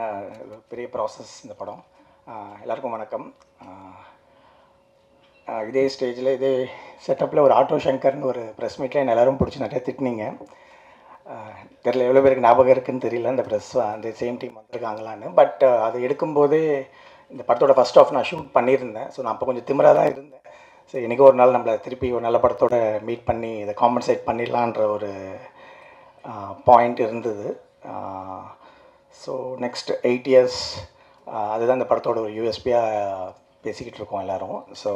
ஏன்னா பெரிய ப்ராசஸ் இந்த படம். எல்லாருக்கும் வணக்கம். இதே ஸ்டேஜில் இதே செட்டப்பில் ஒரு ஆட்டோ சங்கர்னு ஒரு ப்ரெஸ் மீட்டில் என்ன எல்லோரும் பிடிச்சி நிறைய திட்டினீங்க. தெரியல எவ்வளோ பேருக்கு ஞாபகம் இருக்குதுன்னு தெரியல, இந்த ப்ரெஸ் அந்த சேம் டீம் வந்திருக்காங்களான்னு. பட் அது எடுக்கும்போதே இந்த படத்தோட ஃபஸ்ட் ஆஃப் நான் ஷூட் பண்ணியிருந்தேன். ஸோ நான் அப்போ கொஞ்சம் திமிராக தான் இருந்தேன். ஸோ இன்றைக்கி ஒரு நாள் நம்மளை திருப்பி ஒரு நல்ல படத்தோட மீட் பண்ணி இதை காம்பன்சேட் பண்ணிடலான்ற ஒரு பாயிண்ட் இருந்தது. ஸோ நெக்ஸ்ட் 8 years அதுதான் இந்த படத்தோட ஒரு யூஎஸ்பியாக பேசிக்கிட்டு இருக்கோம் எல்லோரும். ஸோ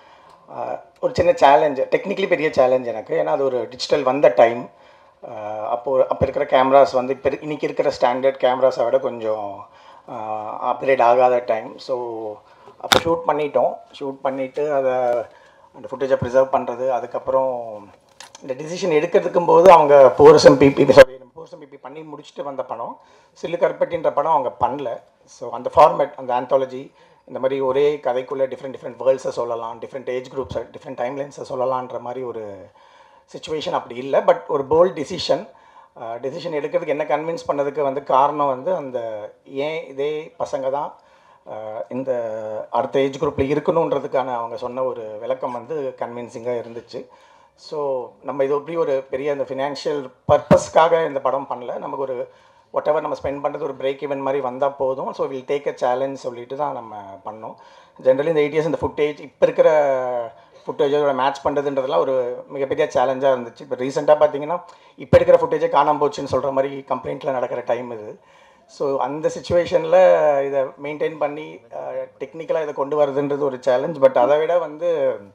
ஒரு சின்ன சேலஞ்சு, டெக்னிக்கலி பெரிய சேலஞ்ச் எனக்கு. ஏன்னா அது ஒரு டிஜிட்டல் வந்த டைம். அப்போ இருக்கிற கேமராஸ் வந்து இப்போ இன்றைக்கி இருக்கிற ஸ்டாண்டர்ட் கேமராஸை விட கொஞ்சம் அப்கிரேட் ஆகாத டைம். ஸோ அப்போ ஷூட் பண்ணிவிட்டு அதை அந்த ஃபுட்டேஜை ப்ரிசர்வ் பண்ணுறது, அதுக்கப்புறம் இந்த டிசிஷன் எடுக்கிறதுக்கும் போது அவங்க போர்சம் பிபி பண்ணி முடிச்சுட்டு வந்த படம். சில்லு கருப்பட்டின்ற படம் அவங்க பண்ணல. ஸோ அந்த ஃபார்மேட், அந்த ஆந்தாலஜி, இந்த மாதிரி ஒரே கதைக்குள்ளே டிஃப்ரெண்ட் வேர்ல்ட்ஸை சொல்லலாம், டிஃப்ரெண்ட் ஏஜ் குரூப்ஸை, டிஃப்ரெண்ட் டைம்லைன்ஸை சொல்லலான்ற மாதிரி ஒரு சிச்சுவேஷன் அப்படி இல்லை. பட் ஒரு போல்ட் டிசிஷன் எடுக்கிறதுக்கு என்ன கன்வின்ஸ் பண்ணதுக்கு வந்து காரணம் வந்து அந்த ஏன் இதே பசங்க தான் இந்த அடுத்த ஏஜ் குரூப்பில் இருக்கணுன்றதுக்கான அவங்க சொன்ன ஒரு விளக்கம் வந்து கன்வின்சிங்காக இருந்துச்சு. ஸோ நம்ம இது எப்படி ஒரு பெரிய அந்த ஃபினான்ஷியல் பர்பஸ்க்காக இந்த படம் பண்ணல. நமக்கு ஒரு ஒட்டவர் நம்ம ஸ்பெண்ட் பண்ணுறது ஒரு பிரேக் ஈவன் மாதிரி வந்தால் போதும். So will take a challenge சொல்லிட்டு தான் நம்ம பண்ணோம். ஜென்ரலி இந்த 8 years இந்த ஃபுட்டேஜ் இப்போ இருக்கிற ஃபுட்டேஜோட மேட்ச் பண்ணுறதுன்றதுலாம் ஒரு மிகப்பெரிய சேலஞ்சாக இருந்துச்சு. இப்போ ரீசெண்டாக பார்த்தீங்கன்னா இப்போ இருக்கிற ஃபுட்டேஜே காணாமல் போச்சுன்னு சொல்கிற மாதிரி கம்ப்ளைண்ட்டில் நடக்கிற டைம் இது. ஸோ அந்த சிச்சுவேஷனில் இதை மெயின்டைன் பண்ணி டெக்னிக்கலாக இதை கொண்டு வரதுன்றது ஒரு சேலஞ்ச். பட் அதை விட வந்து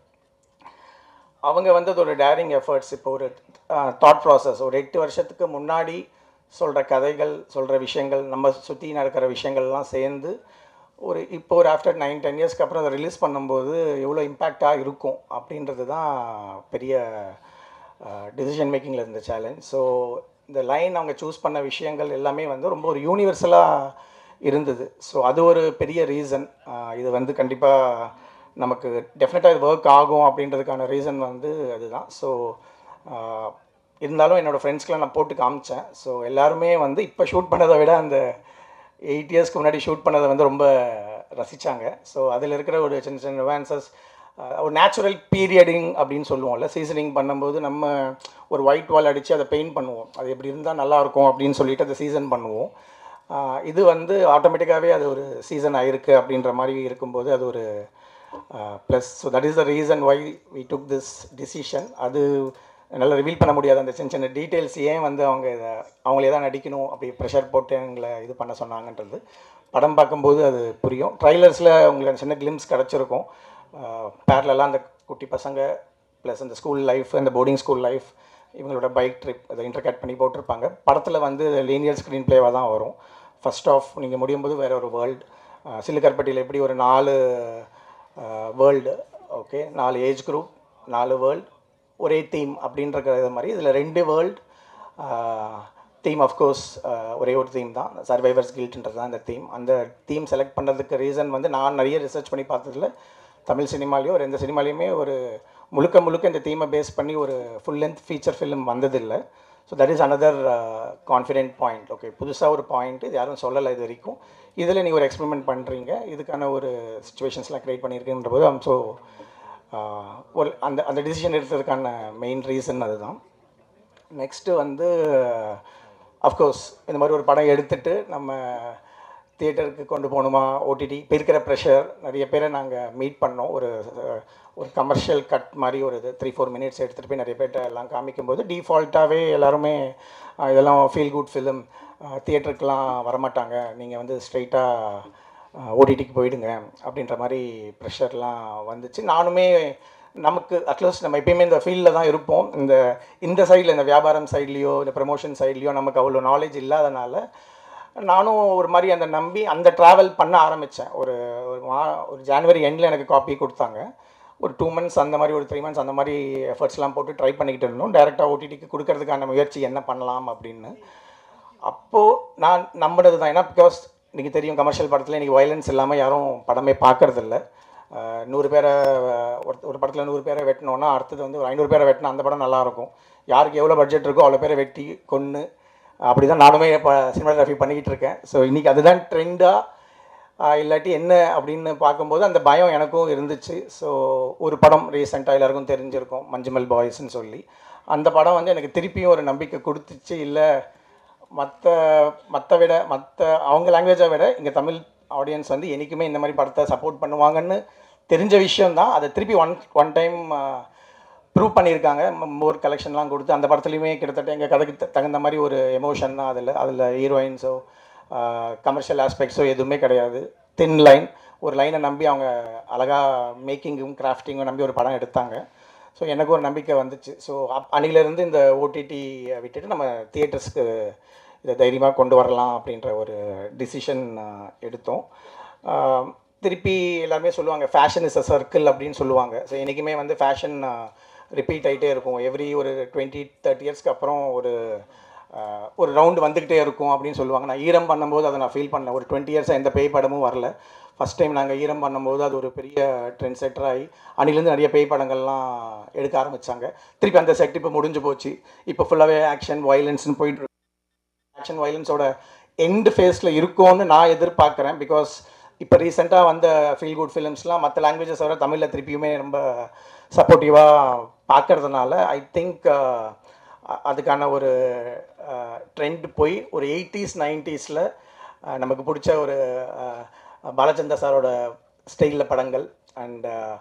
அவங்க வந்து அது ஒரு டேரிங் எஃபர்ட்ஸ். இப்போ ஒரு தாட் ப்ராசஸ், ஒரு 8 வருஷத்துக்கு முன்னாடி சொல்கிற கதைகள், சொல்கிற விஷயங்கள், நம்ம சுற்றி நடக்கிற விஷயங்கள்லாம் சேர்ந்து இப்போ ஒரு ஆஃப்டர் 9-10 yearsக்கு அப்புறம் அதை ரிலீஸ் பண்ணும்போது எவ்வளோ இம்பேக்டாக இருக்கும் அப்படின்றது தான் பெரிய டிசிஷன் மேக்கிங்கில் இருந்த சேலஞ்ச். ஸோ இந்த லைன் அவங்க சூஸ் பண்ண விஷயங்கள் எல்லாமே வந்து ரொம்ப ஒரு யூனிவர்சலாக இருந்தது. ஸோ அது ஒரு பெரிய ரீசன். இது வந்து கண்டிப்பாக நமக்கு டெஃபினட்டாக இது ஒர்க் ஆகும் அப்படின்றதுக்கான ரீசன் வந்து அதுதான். ஸோ இருந்தாலும் என்னோடய ஃப்ரெண்ட்ஸ்க்கெலாம் நான் போட்டு காமிச்சேன். ஸோ எல்லாருமே வந்து இப்போ ஷூட் பண்ணதை விட அந்த 8 yearsக்கு முன்னாடி ஷூட் பண்ணதை வந்து ரொம்ப ரசித்தாங்க. ஸோ அதில் இருக்கிற ஒரு சின்ன சின்ன நுவான்சஸ், ஒரு நேச்சுரல் பீரியடிங் அப்படின்னு சொல்லுவோம்ல, சீசனிங் பண்ணும்போது நம்ம ஒரு ஒயிட் வால் அடித்து அதை பெயிண்ட் பண்ணுவோம். அது எப்படி இருந்தால் நல்லாயிருக்கும் அப்படின்னு சொல்லிட்டு அதை சீசன் பண்ணுவோம். இது வந்து ஆட்டோமேட்டிக்காகவே அது ஒரு சீசன் ஆகிருக்கு அப்படின்ற மாதிரி இருக்கும்போது அது ஒரு plus. So that is the reason why we took this decision. அது என்னால் ரிவீல் பண்ண முடியாது அந்த சின்ன சின்ன டீட்டெயில்ஸ், ஏன் வந்து அவங்களே தான் நடிக்கணும் அப்படி ப்ரெஷர் போட்டு எங்களை இது பண்ண சொன்னாங்கன்றது படம் பார்க்கும்போது அது புரியும். ட்ரைலர்ஸில் உங்களுக்கு அந்த சின்ன கிளிம்ஸ் கிடச்சிருக்கும். பேரலெல்லாம் அந்த குட்டி பசங்க ப்ளஸ் அந்த ஸ்கூல் லைஃப், அந்த போர்டிங் ஸ்கூல் லைஃப், இவங்களோட பைக் ட்ரிப், அதை இன்டர்கட் பண்ணி போட்டிருப்பாங்க. படத்தில் வந்து லீனியர் ஸ்க்ரீன் ப்ளேவாக தான் வரும். ஃபஸ்ட் ஆஃப் நீங்கள் முடியும் போது வேறு ஒரு வேர்ல்டு. சில்லுக்கருப்பட்டியில் எப்படி ஒரு 4 world, okay, 4 age group, 4 world, ஒரே தீம் அப்படின்றது மாதிரி இதில் 2 வேர்ல்டு. தீம் ஆஃப்கோர்ஸ் ஒரே ஒரு தீம் தான், சர்வைவர்ஸ் கில்ட்ன்றது தான் இந்த தீம். அந்த தீம் செலக்ட் பண்ணுறதுக்கு ரீசன் வந்து நான் நிறைய ரிசர்ச் பண்ணி பார்த்ததில் தமிழ் சினிமாலேயோ ஒரு எந்த சினிமாலேயுமே ஒரு முழுக்க இந்த தீமை பேஸ் பண்ணி ஒரு ஃபுல் லென்த் ஃபீச்சர் ஃபிலிம் வந்ததில்லை. So that is another confident point. Okay, புதுசாக ஒரு பாயிண்ட், இது யாரும் சொல்லலை இது வரைக்கும். இதில் நீங்கள் ஒரு எக்ஸ்பெரிமெண்ட் பண்ணுறீங்க, இதுக்கான ஒரு சிச்சுவேஷன்ஸ்லாம் க்ரியேட் பண்ணியிருக்குன்ற போது ஸோ ஒரு அந்த டிசிஷன் எடுத்ததுக்கான மெயின் ரீசன் அதுதான். நெக்ஸ்ட்டு வந்து அஃப்கோர்ஸ் இந்த மாதிரி ஒரு படம் எடுத்துகிட்டு நம்ம தியேட்டருக்கு கொண்டு போகணுமா, ஓடிடி, இப்போ இருக்கிற ப்ரெஷர், நிறைய பேரை நாங்கள் மீட் பண்ணோம். ஒரு கமர்ஷியல் கட் மாதிரி ஒரு 3-4 minutes எடுத்துகிட்டு போய் நிறைய பேர்கிட்ட எல்லாம் காமிக்கும்போது டிஃபால்ட்டாகவே எல்லாருமே இதெல்லாம் ஃபீல் குட் ஃபிலிம், தியேட்டருக்கெலாம் வரமாட்டாங்க, நீங்கள் வந்து ஸ்ட்ரைட்டாக ஓடிடிக்கு போயிடுங்க அப்படின்ற மாதிரி ப்ரெஷர்லாம் வந்துச்சு. நானுமே நமக்கு அட்லீஸ்ட் நம்ம எப்பயுமே இந்த ஃபீல்டில் தான் இருப்போம். இந்த சைடில், இந்த வியாபாரம் சைட்லேயோ இந்த ப்ரமோஷன் சைட்லேயோ நமக்கு அவ்வளோ நாலேஜ் இல்லாதனால நானும் ஒரு மாதிரி அந்த நம்பி அந்த ட்ராவல் பண்ண ஆரம்பித்தேன். ஒரு ஜான்வரி எண்டில் எனக்கு காப்பி கொடுத்தாங்க. ஒரு 2 months அந்த மாதிரி, ஒரு 3 months அந்த மாதிரி எஃபர்ட்ஸ்லாம் போட்டு ட்ரை பண்ணிக்கிட்டு இருந்தோம், டேரெக்டாக ஓடிடிக்கு கொடுக்கறதுக்கான முயற்சி என்ன பண்ணலாம் அப்படின்னு. அப்போது நான் நம்பினது தான். ஏன்னா பிகாஸ் இன்றைக்கி தெரியும், கமர்ஷியல் படத்தில் இன்றைக்கி வயலன்ஸ் இல்லாமல் யாரும் படமே பார்க்குறதில்ல. 100 பேரை ஒரு படத்தில் 100 பேரை வெட்டினோன்னா அடுத்தது வந்து ஒரு 500 பேரை வெட்டினா அந்த படம் நல்லாயிருக்கும். யாருக்கு எவ்வளோ பட்ஜெட் இருக்கோ அவ்வளோ பேரை வெட்டி கொன்று அப்படி தான் நானுமே இப்போ சினிமாகிராஃபி பண்ணிக்கிட்டு இருக்கேன். ஸோ இன்றைக்கி அதுதான் ட்ரெண்டாக இல்லாட்டி என்ன அப்படின்னு பார்க்கும்போது அந்த பயம் எனக்கும் இருந்துச்சு. ஸோ ஒரு படம் ரீசெண்டாக எல்லாருக்கும் தெரிஞ்சிருக்கும், மஞ்சுமல் பாய்ஸ்ன்னு சொல்லி. அந்த படம் வந்து எனக்கு திருப்பியும் ஒரு நம்பிக்கை கொடுத்துச்சு. இல்லை மற்ற மற்ற அவங்க லாங்குவேஜை விட இங்கே தமிழ் ஆடியன்ஸ் வந்து என்றைக்குமே இந்த மாதிரி படத்தை சப்போர்ட் பண்ணுவாங்கன்னு தெரிஞ்ச விஷயந்தான். அதை திருப்பி ஒன் டைம் ப்ரூவ் பண்ணியிருக்காங்க. மோர் கலெக்ஷன்லாம் கொடுத்து அந்த படத்துலையுமே கிட்டத்தட்ட எங்கள் கதைக்கு தகுந்த மாதிரி ஒரு எமோஷன் தான். அதில் ஹீரோயின்ஸோ கமர்ஷியல் ஆஸ்பெக்ட்ஸோ எதுவுமே கிடையாது. தின் லைன், ஒரு லைனை நம்பி அவங்க அழகாக மேக்கிங்கும் கிராஃப்டிங்கும் நம்பி ஒரு படம் எடுத்தாங்க. ஸோ எனக்கு ஒரு நம்பிக்கை வந்துச்சு. ஸோ அன்னிலேருந்து இந்த ஓடிடி விட்டுட்டு நம்ம தியேட்டர்ஸ்க்கு இதை தைரியமாக கொண்டு வரலாம் அப்படின்ற ஒரு டிசிஷன் எடுத்தோம். திருப்பி எல்லாருமே சொல்லுவாங்க ஃபேஷன் இஸ் அ சர்க்கிள் அப்படின்னு சொல்லுவாங்க. ஸோ என்றைக்குமே வந்து ஃபேஷன் ரிப்பீட் ஆகிட்டே இருக்கும். எவ்ரி ஒரு 20-30 இயர்ஸ்க்கு அப்புறம் ஒரு ரவுண்டு வந்துக்கிட்டே இருக்கும் அப்படின்னு சொல்லுவாங்க. நான் ஈரம் பண்ணும்போது அதை நான் ஃபீல் பண்ணல. ஒரு 20 இயர்ஸாக எந்த பேய் படமும் வரல. ஃபஸ்ட் டைம் நாங்கள் ஈரம் பண்ணும்போது அது ஒரு பெரிய ட்ரெண்ட் செட்டர் ஆகி அன்னிலேருந்து நிறைய பேய் படங்கள்லாம் எடுக்க ஆரம்பித்தாங்க. திருப்பி அந்த செட் இப்போ முடிஞ்சு போச்சு. இப்போ ஃபுல்லாகவே ஆக்ஷன் வயலன்ஸ்னு போயிட்டு ஆக்ஷன் வயலன்ஸோட எண்டு ஃபேஸில் இருக்கும்னு நான் எதிர்பார்க்குறேன். பிகாஸ் இப்போ ரீசெண்டாக வந்த ஃபீல் குட் ஃபிலிம்ஸ்லாம் மற்ற லாங்குவேஜஸ் வர தமிழில் திருப்பியுமே ரொம்ப சப்போர்ட்டிவாக பார்க்கறதுனால ஐ திங்க் அதுக்கான ஒரு ட்ரெண்ட் போய் ஒரு 80s 90s நமக்கு பிடிச்ச ஒரு பாலச்சந்தர் சாரோட ஸ்டைலில் படங்கள் அண்ட்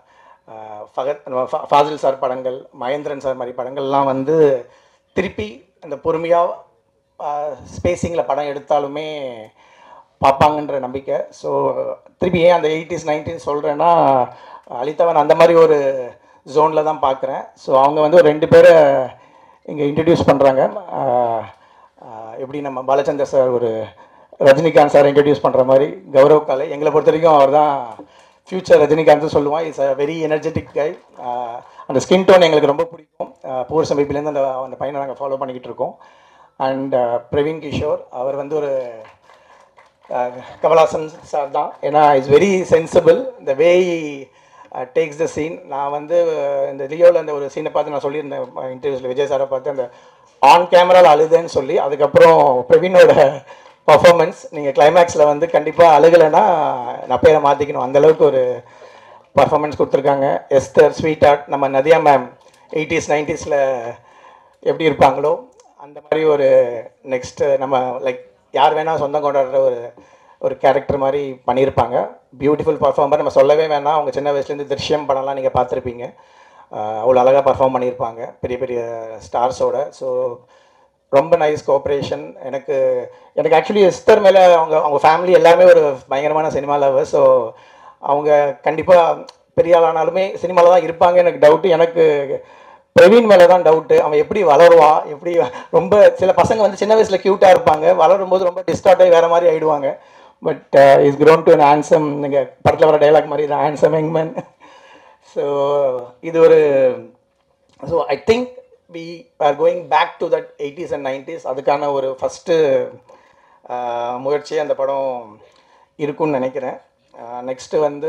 ஃபாசில் சார் படங்கள், மகேந்திரன் சார் மாதிரி படங்கள்லாம் வந்து திருப்பி அந்த பொறுமையாக ஸ்பேஸிங்கில் படம் எடுத்தாலுமே பார்ப்பாங்கன்ற நம்பிக்கை. ஸோ திருப்பி ஏன் அந்த 80s 90s சொல்கிறேன்னா, அலித்தவன் அந்த மாதிரி ஒரு ஜோனில் தான் பார்க்குறேன். ஸோ அவங்க வந்து ஒரு 2 பேரை இங்கே இன்ட்ரடியூஸ் பண்ணுறாங்க. எப்படி நம்ம பாலச்சந்தர் சார் ஒரு ரஜினிகாந்த் சார் இன்ட்ரடியூஸ் பண்ணுற மாதிரி கௌரவ் காலை எங்களை பொறுத்த வரைக்கும் அவர் தான் ஃப்யூச்சர் ரஜினிகாந்த் சொல்லுவான். It's a very energetic guy. அந்த ஸ்கின் டோன் எங்களுக்கு ரொம்ப பிடிக்கும். பூர் சமீபிலேருந்து அந்த பையனை நாங்கள் ஃபாலோ பண்ணிக்கிட்டு இருக்கோம். அண்ட் பிரவீன் கிஷோர் அவர் வந்து ஒரு கமல்ஹாசன் சார் தான். ஏன்னா it's very sensible the way takes the scene. நான் வந்து இந்த லியோவில் அந்த ஒரு சீனை பார்த்து நான் சொல்லியிருந்தேன் இன்டர்வியூஸில், விஜய் சாரை பார்த்து அந்த ஆன் கேமராவில் அழுதுன்னு சொல்லி. அதுக்கப்புறம் பிரவீனோட பர்ஃபார்மன்ஸ் நீங்கள் கிளைமேக்ஸில் வந்து கண்டிப்பாக அழுகலைன்னா நான் பேரை மாற்றிக்கணும், அந்தளவுக்கு ஒரு பர்ஃபார்மன்ஸ் கொடுத்துருக்காங்க. எஸ்தர், ஸ்வீட் ஆர்ட், நம்ம நதியா மேம் 80s 90s எப்படி இருப்பாங்களோ அந்த மாதிரி ஒரு நெக்ஸ்ட்டு நம்ம லைக் யார் வேணால் சொந்தம் கொண்டாடுற ஒரு கேரக்டர் மாதிரி பண்ணியிருப்பாங்க. பியூட்டிஃபுல் பர்ஃபார்மர், நம்ம சொல்லவே வேணாம். அவங்க சின்ன வயசுலேருந்து திருஷ்யம் படம்லாம் நீங்கள் பார்த்துருப்பீங்க. அவ்வளோ அழகாக பர்ஃபார்ம் பண்ணியிருப்பாங்க பெரிய பெரிய ஸ்டார்ஸோட. ஸோ ரொம்ப நைஸ் கோஆப்ரேஷன். எனக்கு ஆக்சுவலி எஸ்தர் மேலே அவங்க ஃபேமிலி எல்லாருமே ஒரு பயங்கரமான சினிமா லவர். ஸோ அவங்க கண்டிப்பாக பெரிய ஆளானாலுமே சினிமாவில் தான் இருப்பாங்க எனக்கு டவுட்டு. எனக்கு பிரவீன் மேலே தான் டவுட்டு. அவன் எப்படி வளருவான், எப்படி ரொம்ப சில பசங்க வந்து சின்ன வயசில் க்யூட்டாக இருப்பாங்க, வளரும்போது ரொம்ப டிஸ்டார்ட் ஆகி வேறு மாதிரி ஆகிடுவாங்க. But is grown to an handsome, நீங்கள் படத்தில் வர டைலாக் மாதிரி தான் ஹேண்ட்ஸம் யங்மேன். ஸோ இது ஒரு so I think we are going back to that 80s and 90s. அதுக்கான ஒரு ஃபஸ்ட்டு முயற்சியே அந்த படம் இருக்குன்னு நினைக்கிறேன். நெக்ஸ்ட்டு வந்து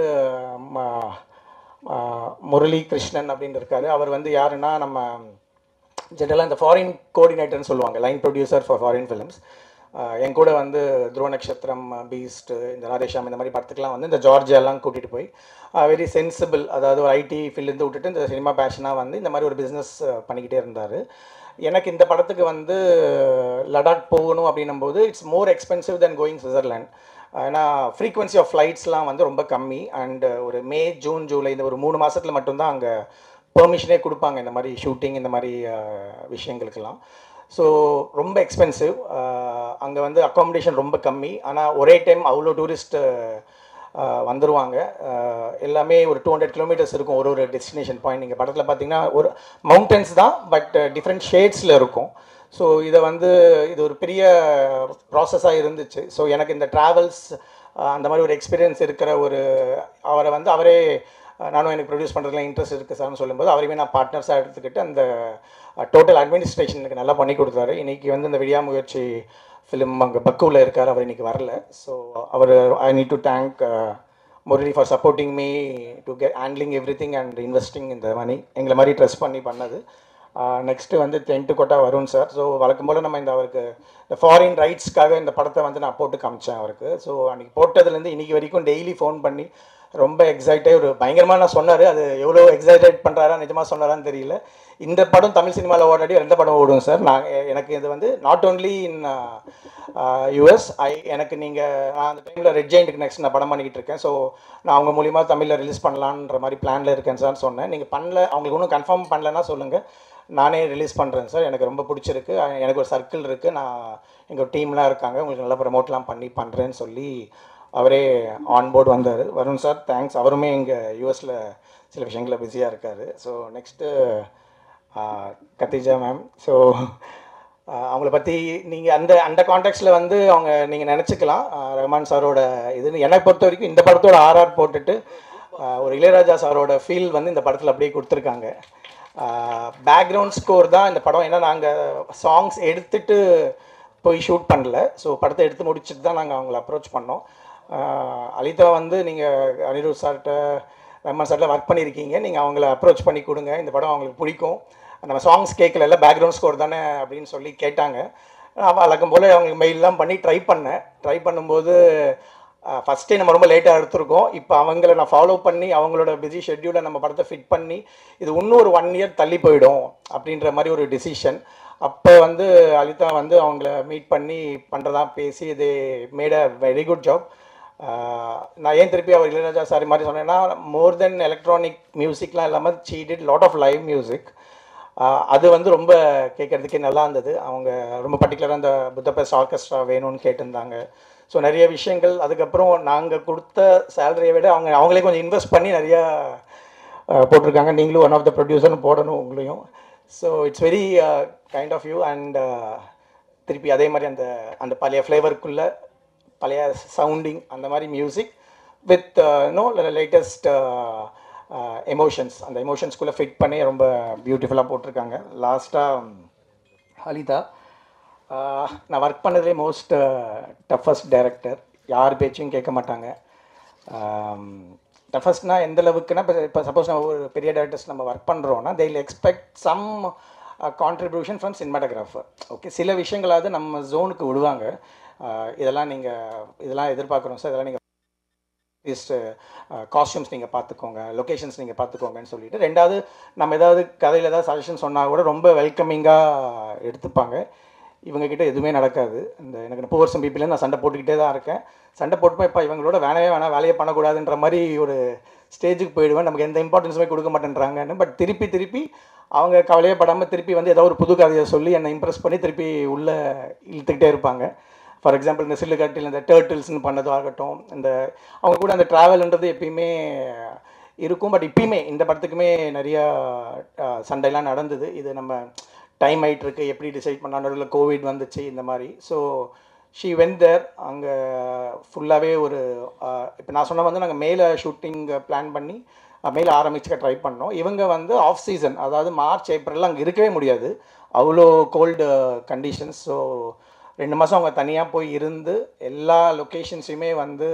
முரளி கிருஷ்ணன் அப்படின்னு இருக்காரு. அவர் வந்து யாருன்னா, நம்ம ஜென்ரலாக இந்த ஃபாரின் கோஆர்டினேட்டர்னு சொல்லுவாங்க, line producer for foreign films. என் கூட வந்து துருவ நட்சத்திரம், பீஸ்ட், இந்த ராதேஷாம் இந்த மாதிரி படத்துக்குலாம் வந்து இந்த ஜார்ஜியாலாம் கூட்டிகிட்டு போய் வெரி சென்சிபிள், அதாவது ஒரு ஐடி ஃபீல்ட்லேருந்து விட்டுட்டு இந்த சினிமா பேஷனாக வந்து இந்த மாதிரி ஒரு பிஸ்னஸ் பண்ணிக்கிட்டே இருந்தார். எனக்கு இந்த படத்துக்கு வந்து லடாக் போகணும் அப்படின்னும் போது it's more expensive then going Switzerland. ஏன்னா ஃப்ரீக்வன்சி ஆஃப் ஃப்ளைட்ஸ்லாம் வந்து ரொம்ப கம்மி. அண்டு ஒரு மே, ஜூன், ஜூலை இந்த ஒரு 3 மாதத்தில் மட்டும்தான் அங்கே பெர்மிஷனே கொடுப்பாங்க இந்த மாதிரி ஷூட்டிங் இந்த மாதிரி விஷயங்களுக்கெல்லாம். ஸோ ரொம்ப எக்ஸ்பென்சிவ். அங்கே வந்து அக்காமடேஷன் ரொம்ப கம்மி. ஆனால் ஒரே டைம் அவ்வளோ டூரிஸ்ட்டு வந்துடுவாங்க. எல்லாமே ஒரு 200 கிலோமீட்டர்ஸ் இருக்கும் ஒரு டெஸ்டினேஷன் பாயிண்ட். நீங்கள் படத்தில் பார்த்தீங்கன்னா ஒரு மவுண்டன்ஸ் தான், பட் டிஃப்ரெண்ட் ஷேட்ஸில் இருக்கும். ஸோ இது ஒரு பெரிய ப்ராசஸாக இருந்துச்சு. ஸோ எனக்கு இந்த ட்ராவல்ஸ் அந்த மாதிரி ஒரு எக்ஸ்பீரியன்ஸ் இருக்கிற அவரே நானும் எனக்கு ப்ரொடியூஸ் பண்ணுறதுல இன்ட்ரெஸ்ட் இருக்குது சார்னு சொல்லும்போது அவரையுமே நான் பார்ட்னர்ஸாக எடுத்துக்கிட்டு அந்த டோட்டல் அட்மினிஸ்ட்ரேஷன் எனக்கு நல்லா பண்ணி கொடுத்தாரு. இன்றைக்கி வந்து இந்த விடியாமுயற்சி ஃபிலிம் அங்கே பக்குவில் இருக்கார், அவர் இன்றைக்கி வரல. So I need to thank Murali for supporting me to handling everything and investing இந்த மணி. எங்களை மாதிரி ட்ரெஸ் பண்ணி பண்ணது. நெக்ஸ்ட்டு வந்து தென்ட்டுக்கோட்டா வருண் சார். ஸோ வழக்கம் போல் நம்ம இந்த அவருக்கு இந்த ஃபாரின் ரைட்ஸ்க்காக இந்த படத்தை வந்து நான் போட்டு காமிச்சேன் அவருக்கு. ஸோ அன்றைக்கி போட்டதுலேருந்து இன்றைக்கி வரைக்கும் டெய்லி ஃபோன் பண்ணி ரொம்ப எக்ஸைட்டாக ஒரு பயங்கரமாக நான் சொன்னார். அது எவ்வளோ எக்ஸைட்டட் பண்ணுறாரா நிஜமாக சொன்னாரான்னு தெரியல. இந்த படம் தமிழ் சினிமாவில் ஓடாடி எந்த படம் ஓடும் சார். எனக்கு இது வந்து நாட் ஓன்லி இன் யூஎஸ் எனக்கு நான் அந்த டைமில் ரெட் ஜெயிண்ட்டுக்கு நெக்ஸ்ட் நான் படம் பண்ணிக்கிட்டு இருக்கேன். ஸோ நான் அவங்க மூலிமா தமிழில் ரிலீஸ் பண்ணலான்ற மாதிரி பிளானில் இருக்கேன் சார் சொன்னேன். நீங்கள் பண்ணல, அவங்களுக்கு ஒன்றும் கன்ஃபார்ம் பண்ணலன்னா சொல்லுங்கள், நானே ரிலீஸ் பண்ணுறேன் சார். எனக்கு ரொம்ப பிடிச்சிருக்கு, எனக்கு ஒரு சர்க்கிள் இருக்குது, நான் எங்கள் டீம்லாம் இருக்காங்க, உங்களுக்கு நல்லா ப்ரமோட்லாம் பண்ணுறேன்னு சொல்லி அவரே ஆன்போர்டு வந்தார். Varun sir thanks. அவருமே இங்கே யூஎஸில் சில விஷயங்களில் பிஸியாக இருக்கார். So next Khatija ma'am. So அவங்கள பற்றி நீங்கள் அந்த கான்டெக்ட்ஸில் வந்து நீங்கள் நினச்சிக்கலாம் ரஹ்மான் சாரோட இதுன்னு. என்னை பொறுத்த வரைக்கும் இந்த படத்தோட ஆர்ஆர் போட்டுட்டு ஒரு இளையராஜா சாரோட ஃபீல் வந்து இந்த படத்தில் அப்படியே கொடுத்துருக்காங்க. பேக்ரவுண்ட் ஸ்கோர் தான் இந்த படம். ஏன்னா நாங்கள் சாங்ஸ் எடுத்துகிட்டு போய் ஷூட் பண்ணல. ஸோ படத்தை எடுத்து முடிச்சுட்டு தான் நாங்கள் அவங்கள அப்ரோச் பண்ணோம். அலிதா வந்து நீங்கள் அனிருத் சார்கிட்ட ரஹ்மான் சார்கிட்ட ஒர்க் பண்ணியிருக்கீங்க, நீங்கள் அவங்கள அப்ரோச் பண்ணி கொடுங்க, இந்த படம் அவங்களுக்கு பிடிக்கும், நம்ம சாங்ஸ் கேட்கல, பேக்ரவுண்ட் ஸ்கோர் தானே அப்படின்னு சொல்லி கேட்டாங்க. வழக்கம் போல் அவங்களுக்கு மெயிலெலாம் பண்ணி ட்ரை பண்ணும்போது ஃபஸ்ட்டே நம்ம ரொம்ப லேட்டாக எடுத்திருக்கோம். இப்போ அவங்கள நான் ஃபாலோ பண்ணி அவங்களோட பிஸி ஷெட்யூலை நம்ம படத்தை ஃபிட் பண்ணி இது இன்னும் ஒரு 1 இயர் தள்ளி போயிடும் அப்படின்ற மாதிரி ஒரு டிசிஷன். அப்போ வந்து அலிதா வந்து அவங்கள மீட் பண்ணி பண்ணுறதா பேசி இது made a very good job. நான் ஏன் திருப்பி அவர் இளையராஜா சாரி மாதிரி சொன்னேன்னா, மோர் தென் எலக்ட்ரானிக் மியூசிக்லாம் இல்லாமல் she did lot of live music. அது வந்து ரொம்ப கேட்குறதுக்கே நல்லா இருந்தது. அவங்க ரொம்ப பர்டிகுலராக அந்த புத்தபெஸ்ட் ஆர்கெஸ்ட்ரா வேணும்னு கேட்டிருந்தாங்க. ஸோ நிறைய விஷயங்கள் அதுக்கப்புறம் நாங்கள் கொடுத்த சேலரியை விட அவங்களே கொஞ்சம் இன்வெஸ்ட் பண்ணி நிறையா போட்டிருக்காங்க. நீங்களும் ஒன் ஆஃப் த ப்ரொடியூசர்னு போடணும் உங்களையும். So it's very kind of you. And திருப்பி அதே மாதிரி அந்த பழைய ஃப்ளேவருக்குள்ளே பழைய சவுண்டிங் அந்த மாதிரி மியூசிக் வித் லேட்டஸ்ட் எமோஷன்ஸ், அந்த எமோஷன்ஸ்குள்ளே ஃபிட் பண்ணி ரொம்ப பியூட்டிஃபுல்லாக போட்டிருக்காங்க. லாஸ்ட்டாக அலிதா நான் ஒர்க் பண்ணதுலேயே மோஸ்ட் டஃபஸ்ட் டைரக்டர். யார் பேச்சையும் கேட்க மாட்டாங்க. டஃபஸ்ட்னால் எந்த அளவுக்குன்னா, இப்போ சப்போஸ் நம்ம ஒரு பெரிய டேரக்டர்ஸ் நம்ம ஒர்க் பண்ணுறோன்னா they will expect some contribution from cinematographer. Okay, சில விஷயங்களாவது நம்ம ஜோனுக்கு விடுவாங்க. இதெல்லாம் எதிர்பார்க்குறோம் சார், இதெல்லாம் நீங்கள் காஸ்டியூம்ஸ் நீங்கள் பார்த்துக்கோங்க, லொக்கேஷன்ஸ் நீங்கள் பார்த்துக்கோங்கன்னு சொல்லிட்டு. ரெண்டாவது நம்ம ஏதாவது கதையில் ஏதாவது சஜஷன் சொன்னால் கூட ரொம்ப வெல்கமிங்காக எடுத்துப்பாங்க. இவங்ககிட்ட எதுவுமே நடக்காது. எனக்கு பூவர் சம் பிபியில் நான் சண்டை போட்டுக்கிட்டே தான் இருக்கேன். சண்டை போட்டுப்போம், இப்போ இவங்களோட வேணாம் வேலையை பண்ணக்கூடாதுன்ற மாதிரி ஒரு ஸ்டேஜுக்கு போயிடுவேன். நமக்கு எந்த இம்பார்ட்டன்ஸுமே கொடுக்க மாட்டேன்றாங்கன்னு. பட் திருப்பி அவங்க கவலையே படாமல் திருப்பி வந்து ஏதாவது ஒரு புது கதையை சொல்லி என்னை இம்ப்ரெஸ் பண்ணி திருப்பி உள்ளே இழுத்துக்கிட்டே இருப்பாங்க. ஃபார் எக்ஸாம்பிள் இந்த சில்லுக்கட்டில் இந்த டேர்ட்டில்ஸ்னு பண்ணதாகட்டும், அவங்க கூட அந்த ட்ராவல்ன்றது எப்பயுமே இருக்கும். பட் இப்பயுமே இந்த படத்துக்குமே நிறையா சண்டைலாம் நடந்தது. இது நம்ம டைம் ஆகிட்டுருக்கு, எப்படி டிசைட் பண்ண, நடுவில் கோவிட் வந்துச்சு இந்த மாதிரி. So she went there. அங்கே ஃபுல்லாகவே இப்போ நான் சொன்ன வந்து நாங்கள் மேலே ஷூட்டிங் பிளான் பண்ணி மேலே ஆரம்பிச்சுக்க ட்ரை பண்ணோம். இவங்க வந்து ஆஃப் சீசன், அதாவது மார்ச் ஏப்ரலில் அங்கே இருக்கவே முடியாது, அவ்வளோ கோல்டு கண்டிஷன்ஸ். ஸோ 2 மாதம் அவங்க தனியாக போய் இருந்து எல்லா லொக்கேஷன்ஸையுமே வந்து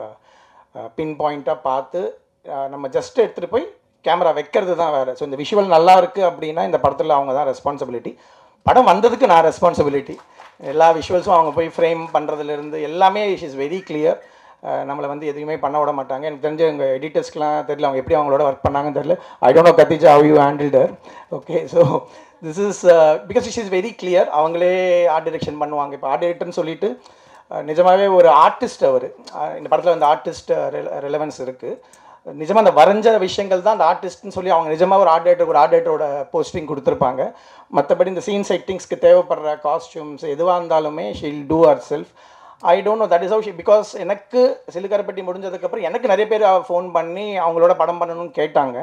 பின் பாயிண்ட்டாக பார்த்து நம்ம ஜஸ்ட் எடுத்துகிட்டு போய் கேமரா வைக்கிறது தான் வேறு. ஸோ இந்த விஷுவல் நல்லா இருக்குது அப்படின்னா இந்த படத்தில் அவங்க தான் ரெஸ்பான்சிபிலிட்டி. படம் வந்ததுக்கு நான் ரெஸ்பான்சிபிலிட்டி. எல்லா விஷுவல்ஸும் அவங்க போய் ஃப்ரேம் பண்ணுறதுலேருந்து எல்லாமே இட் இஸ் வெரி கிளியர். நம்மளை வந்து எதுவுமே பண்ண விட மாட்டாங்க. எனக்கு தெரிஞ்ச எங்கள் எடிட்டர்ஸ்க்குலாம் தெரியல அவங்க எப்படி அவங்களோட ஒர்க் பண்ணாங்கன்னு தெரியல. I don't know Khatija how you handled her. Okay, so this is because it is very clear. அவங்களே ஆர்ட் டைரக்ஷன் பண்ணுவாங்க. இப்போ ஆர்ட் டைரக்டர்னு சொல்லிட்டு நிஜமாகவே ஒரு ஆர்டிஸ்ட் அவர். இந்த படத்தில் வந்து ஆர்டிஸ்ட் ரெலவன்ஸ் இருக்குது. நிஜமாக அந்த வரைஞ்ச விஷயங்கள் தான் அந்த ஆர்டிஸ்ட்னு சொல்லி அவங்க நிஜமாக ஒரு ஆர்ட் டைரக்டரோட போஸ்டிங் கொடுத்துருப்பாங்க. மற்றபடி இந்த சீன் செட்டிங்ஸ்க்கு தேவைப்படுற காஸ்டியூம்ஸ் எதுவாக இருந்தாலுமே she will do herself. I don't know that is how she, because எனக்கு சிலுக்கரைப்பட்டி முடிஞ்சதுக்கப்புறம் எனக்கு நிறைய பேர் ஃபோன் பண்ணி அவங்களோட படம் பண்ணணும்னு கேட்டாங்க.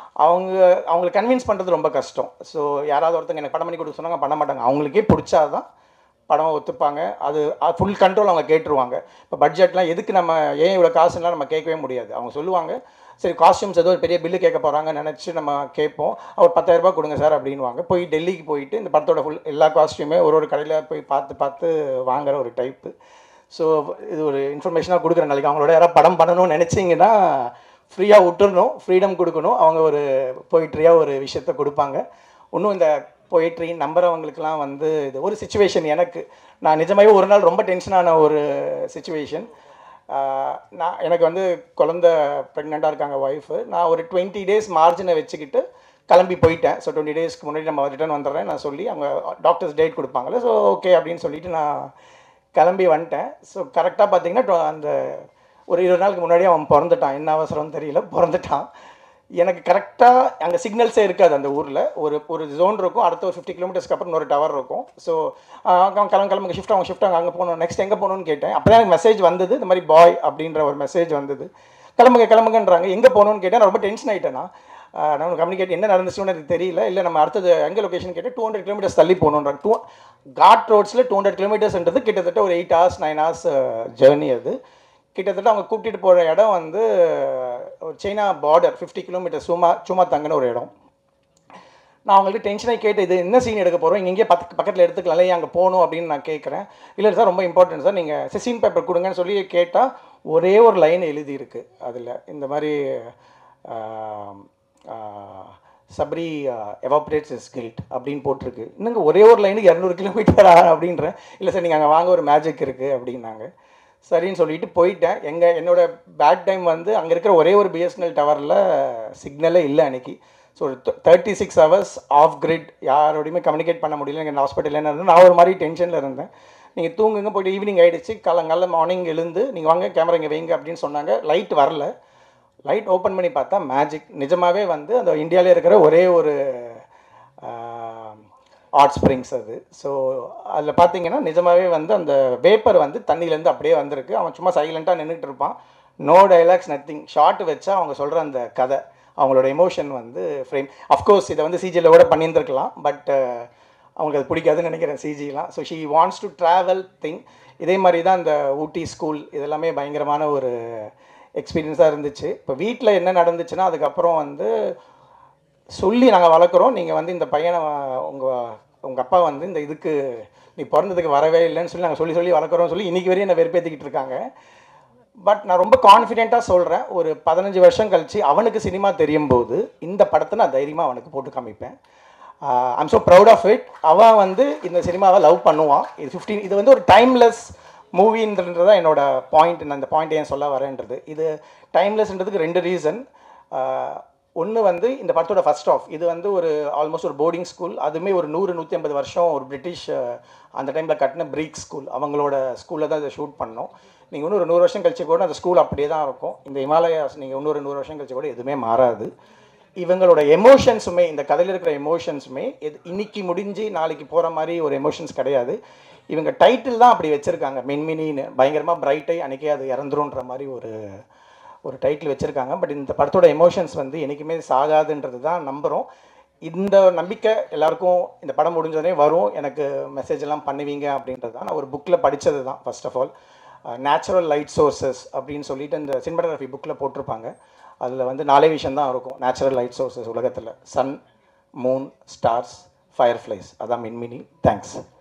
அவங்களை கன்வின்ஸ் பண்ணுறது ரொம்ப கஷ்டம். ஸோ யாராவது ஒருத்தங்க எனக்கு படம் பண்ணி கொடுக்க சொன்னாங்க, பண்ண மாட்டாங்க. அவங்களுக்கே பிடிச்சாதான் படம் ஒத்துப்பாங்க. அது ஃபுல் கண்ட்ரோல் அவங்க கேட்டுருவாங்க. இப்போ பட்ஜெட்லாம் எதுக்கு நம்ம ஏன் இவ்வளோ காசுலாம் நம்ம கேட்கவே முடியாது. அவங்க சொல்லுவாங்க, சரி காஸ்டியூம்ஸ் ஏதோ ஒரு பெரிய பில்லு கேட்க போகிறாங்கன்னு நினச்சி நம்ம கேட்போம். அவர் 10,000 ரூபாய் கொடுங்க சார் அப்படின்வாங்க. போய் டெல்லிக்கு போயிட்டு இந்த படத்தோட எல்லா காஸ்டியூமே ஒரு கடையில் போய் பார்த்து வாங்குகிற ஒரு டைப்பு. ஸோ இது ஒரு இன்ஃபர்மேஷனாக கொடுக்குற நாளைக்கு அவங்களோட யாராவது படம் பண்ணணும்னு நினச்சிங்கன்னா ஃப்ரீயாக விட்டுறணும், ஃப்ரீடம் கொடுக்கணும். அவங்க ஒரு போயிட்ரியாக ஒரு விஷயத்த கொடுப்பாங்க. இன்னும் இந்த போயிட்ரி நம்புறவங்களுக்குலாம் வந்து இது ஒரு சுச்சுவேஷன். நான் நிஜமாகவே ஒரு நாள் ரொம்ப டென்ஷனான ஒரு சுச்சுவேஷன். எனக்கு வந்து குழந்த ப்ரெக்னெண்ட்டாக இருக்காங்க ஒய்ஃபு. நான் ஒரு 20 days மார்ஜினை வச்சுக்கிட்டு கிளம்பி போயிட்டேன். ஸோ 20 daysக்கு முன்னாடி நம்ம ரிட்டர்ன் வந்துடுறேன் நான் சொல்லி, அவங்க டாக்டர்ஸ் டேட் கொடுப்பாங்களே, ஸோ ஓகே அப்படின்னு சொல்லிட்டு நான் கிளம்பி வந்துட்டேன். ஸோ கரெக்டாக பார்த்தீங்கன்னா அந்த ஒரு 20 நாளுக்கு முன்னாடி அவன் பிறந்துட்டான். என்ன அவசரம்னு தெரியல, பிறந்துட்டான். எனக்கு கரெக்டாக அங்கே சிக்னல்ஸே இருக்காது அந்த ஊரில். ஒரு ஜோன் இருக்கும், அடுத்த ஒரு 50 kilometers அப்புறம் இன்னொரு டவர் இருக்கும். ஸோ அவன் கிளம்புங்க ஷிஃப்ட் அங்கே போகணும், நெக்ஸ்ட் எங்கே போகணுன்னு கேட்டேன். அப்போ தான் எனக்கு மெசேஜ் வந்தது, இந்த மாதிரி பாய் அப்படின்ற ஒரு மெசேஜ் வந்தது. கிளம்புங்கன்றாங்க. எங்கே போகணுன்னு கேட்டேன். நான் ரொம்ப டென்ஷன் ஆகிட்டேன்னா, நான் கம்யூனிகேட் என்ன நடந்துச்சுன்னு எனக்கு தெரியல. இல்லை நம்ம அடுத்தது எங்கே லொக்கேஷன் கேட்டு 200 kilometers தள்ளி போகணுன்றாங்க. காட் ரோட்ஸில் 200 kilometersன்றது கிட்டத்தட்ட ஒரு 8 hours 9 hours ஜேர்னி. அது கிட்டத்தட்ட அவங்க கூப்பிட்டு போகிற இடம் வந்து ஒரு சைனா பார்டர் 50 kilometers சும்மா தங்கின ஒரு இடம். நான் அவங்கள்ட்ட டென்ஷனாக கேட்டு, இது என்ன சீன் எடுக்க போகிறோம், இங்கே பக்கத்தில் எடுத்துக்கலாம், இல்லை அங்கே போகணும் அப்படின்னு நான் கேட்குறேன். இல்லை சார் ரொம்ப இம்பார்ட்டன்ட் சார், நீங்கள் சீன் பேப்பர் கொடுங்கன்னு சொல்லி கேட்டால் ஒரே ஒரு லைன் எழுதியிருக்கு அதில். இந்த மாதிரி சப்ரி எவாப்ரேட்ஸ் இஸ் கில்ட் அப்படின்னு போட்டிருக்கு. இன்னுங்க ஒரே ஒரு லைனுக்கு 200 kilometer அப்படின்றேன். இல்லை சார் நீங்கள் அங்கே வாங்க, ஒரு மேஜிக் இருக்குது அப்படின்னாங்க. சரின்னு சொல்லிட்டு போயிட்டேன். என்னோட பேட் டைம் வந்து அங்கே இருக்கிற ஒரே ஒரு பிஎஸ்என்எல் டவரில் சிக்னலே இல்லை அன்றைக்கி. ஸோ 36 hours ஆஃப் கிரிட், யாரோடையுமே கம்யூனிகேட் பண்ண முடியல. எங்கள் ஹாஸ்பிட்டல் என்ன இருந்தது, நான் ஒரு மாதிரி டென்ஷனில் இருந்தேன். நீங்கள் தூங்குங்க, போய்ட்டு ஈவினிங் ஆகிடுச்சு. காலங்கால மார்னிங் எழுந்து நீங்கள் வாங்க கேமரா இங்கே வைங்க அப்படின்னு சொன்னாங்க. லைட் வரல. லைட் ஓப்பன் பண்ணி பார்த்தா மேஜிக். நிஜமாகவே வந்து அந்த இந்தியாவிலே இருக்கிற ஒரே ஒரு ஹாட் ஸ்ப்ரிங்ஸ் அது. ஸோ அதில் பார்த்தீங்கன்னா நிஜமாகவே வந்து அந்த வேப்பர் வந்து தண்ணியிலேருந்து அப்படியே வந்திருக்கு. அவன் சும்மா சைலண்ட்டாக நின்றுட்டு இருப்பான். No dialogues, nothing. ஷார்ட் வச்சா அவங்க சொல்கிற அந்த கதை, அவங்களோட எமோஷன் வந்து ஃப்ரேம். அஃப்கோர்ஸ் இதை வந்து சிஜியில் கூட பண்ணியிருந்துருக்கலாம், பட் அவங்களுக்கு அது பிடிக்காதுன்னு நினைக்கிறேன் சிஜிலாம். So she wants to travel thing. இதே மாதிரி தான் இந்த ஊட்டி ஸ்கூல் இதெல்லாமே பயங்கரமான ஒரு எக்ஸ்பீரியன்ஸாக இருந்துச்சு. இப்போ வீட்டில் என்ன நடந்துச்சுன்னா, அதுக்கப்புறம் வந்து சொல்லி நாங்கள் வளர்க்குறோம், நீங்கள் வந்து இந்த பையனை உங்கள் அப்பா வந்து இந்த இதுக்கு நீ பிறந்ததுக்கு வரவே இல்லைன்னு சொல்லி நாங்கள் சொல்லி வளர்க்குறோம்னு சொல்லி இன்றைக்கி வரையும் என்னை வெறுப்பேற்றிக்கிட்டு இருக்காங்க. பட் நான் ரொம்ப கான்ஃபிடென்ட்டாக சொல்கிறேன், ஒரு 15 வருஷம் கழித்து அவனுக்கு சினிமா தெரியும் போது இந்த படத்தை நான் தைரியமாக அவனுக்கு போட்டு காமிப்பேன். I'm so proud of it. அவன் வந்து இந்த சினிமாவை லவ் பண்ணுவான். இது வந்து ஒரு டைம்லெஸ் மூவின்றது தான் என்னோட பாயிண்ட். நான் இந்த பாயிண்ட் ஏன் சொல்ல வரேன்றது, இது டைம்லெஸ்ன்றதுக்கு 2 ரீசன். ஒன்று வந்து இந்த படத்தோட ஃபர்ஸ்ட் ஆஃப், இது வந்து ஒரு ஆல்மோஸ்ட் ஒரு போர்டிங் ஸ்கூல். அதுவுமே ஒரு 100-150 வருஷம் ஒரு பிரிட்டிஷ் அந்த டைமில் கட்டின பிரீக் ஸ்கூல், அவங்களோட ஸ்கூலில் தான் இதை ஷூட் பண்ணோம். நீங்கள் இன்னும் ஒரு 100 வருஷம் கழிச்சு கூட அந்த ஸ்கூல் அப்படியே தான் இருக்கும். இந்த ஹிமாலயாஸ் நீங்கள் இன்னொரு 100 வருஷம் கழிச்சு கூட எதுவுமே மாறாது. இவங்களோட எமோஷன்ஸுமே, இந்த கதையில் இருக்கிற எமோஷன்ஸுமே இன்னைக்கு முடிஞ்சு நாளைக்கு போகிற மாதிரி ஒரு எமோஷன்ஸ் கிடையாது. இவங்க டைட்டில் தான் அப்படி வச்சுருக்காங்க, மின்மினின்னு. பயங்கரமாக பிரைட்டாகி அன்றைக்கே அது இறந்துருன்ற மாதிரி ஒரு டைட்டில் வச்சுருக்காங்க. பட் இந்த படத்தோட எமோஷன்ஸ் வந்து என்றைக்குமே சாகாதுன்றது தான் நம்புகிறோம். இந்த நம்பிக்கை எல்லாருக்கும் இந்த படம் முடிஞ்சோடனே வரும், எனக்கு மெசேஜ் எல்லாம் பண்ணுவீங்க அப்படின்றது தான். நான் ஒரு புக்கில் படித்தது தான். First of all natural light sources அப்படின்னு சொல்லிட்டு இந்த சினிமாட்டோகிராஃபி புக்கில் போட்டிருப்பாங்க. அதில் வந்து 4 விஷயம் தான் இருக்கும் நேச்சுரல் லைட் சோர்சஸ் உலகத்தில்: sun, moon, stars, fireflies. அதான் மின்மினி. தேங்க்ஸ்.